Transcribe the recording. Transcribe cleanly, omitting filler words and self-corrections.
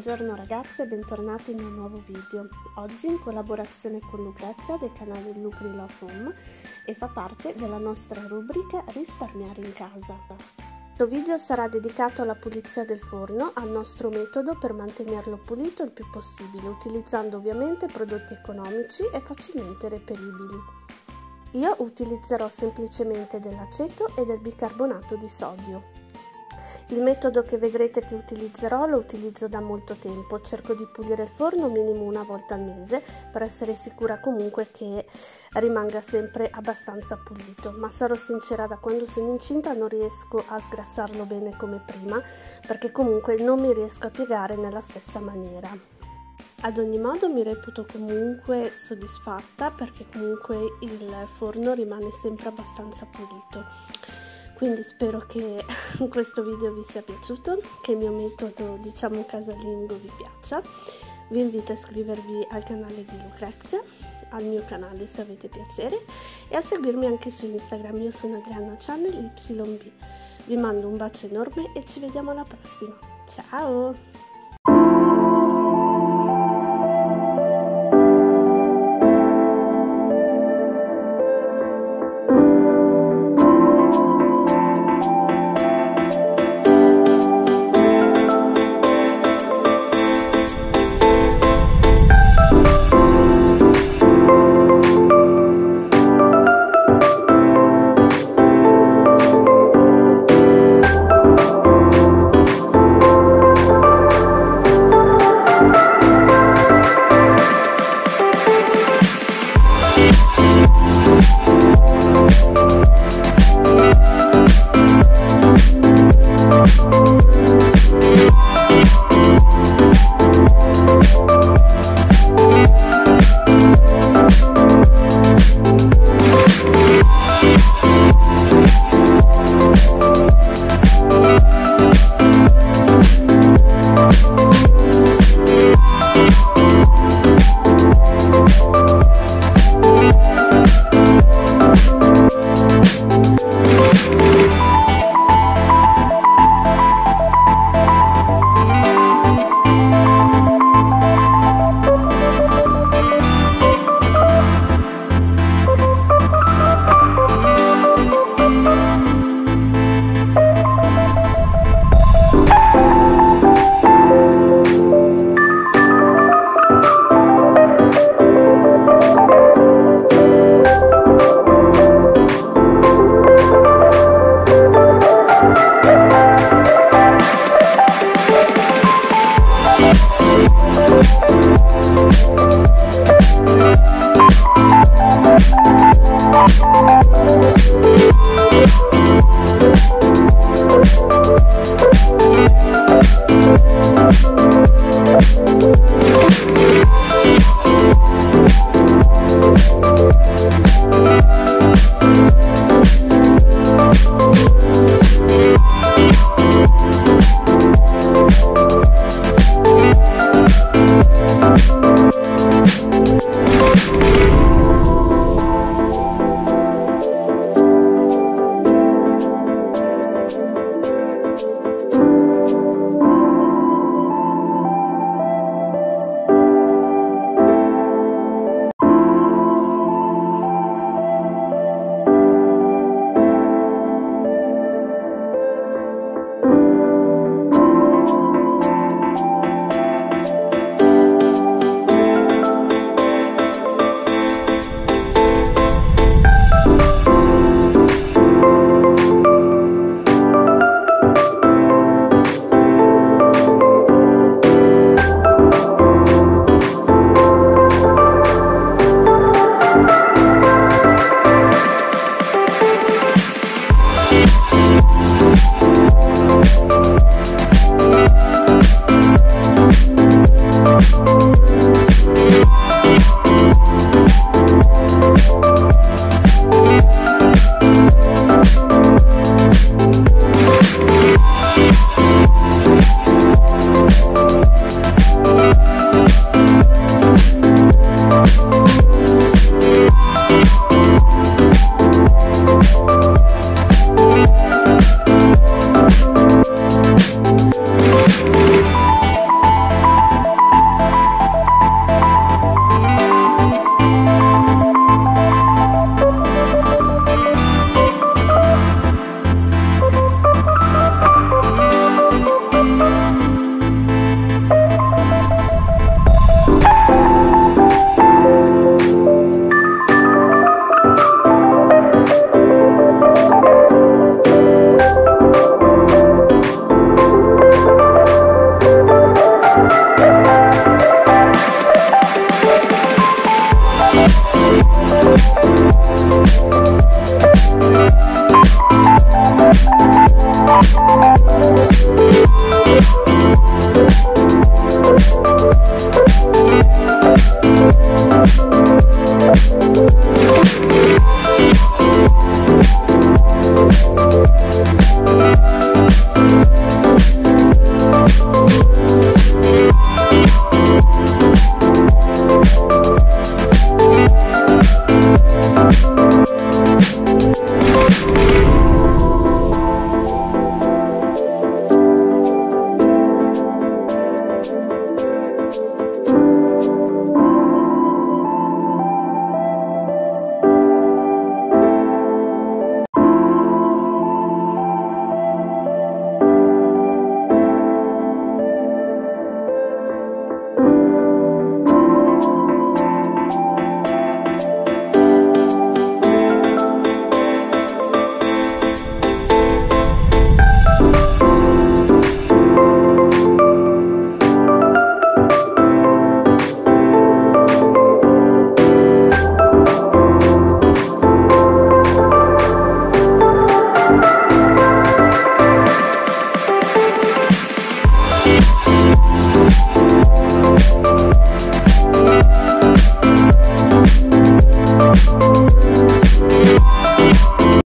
Buongiorno ragazze e bentornati in un nuovo video. Oggi in collaborazione con Lucrezia del canale Lucri Love Home e fa parte della nostra rubrica Risparmiare in casa. Questo video sarà dedicato alla pulizia del forno, al nostro metodo per mantenerlo pulito il più possibile, utilizzando ovviamente prodotti economici e facilmente reperibili. Io utilizzerò semplicemente dell'aceto e del bicarbonato di sodio. Il metodo che vedrete che utilizzerò lo utilizzo da molto tempo, cerco di pulire il forno minimo una volta al mese per essere sicura comunque che rimanga sempre abbastanza pulito, ma sarò sincera, da quando sono incinta non riesco a sgrassarlo bene come prima perché comunque non mi riesco a piegare nella stessa maniera. Ad ogni modo mi reputo comunque soddisfatta perché comunque il forno rimane sempre abbastanza pulito. Quindi spero che questo video vi sia piaciuto, che il mio metodo casalingo vi piaccia. Vi invito a iscrivervi al canale di Lucrezia, al mio canale se avete piacere, e a seguirmi anche su Instagram. Io sono Adriana Channel YB. Vi mando un bacio enorme e ci vediamo alla prossima. Ciao!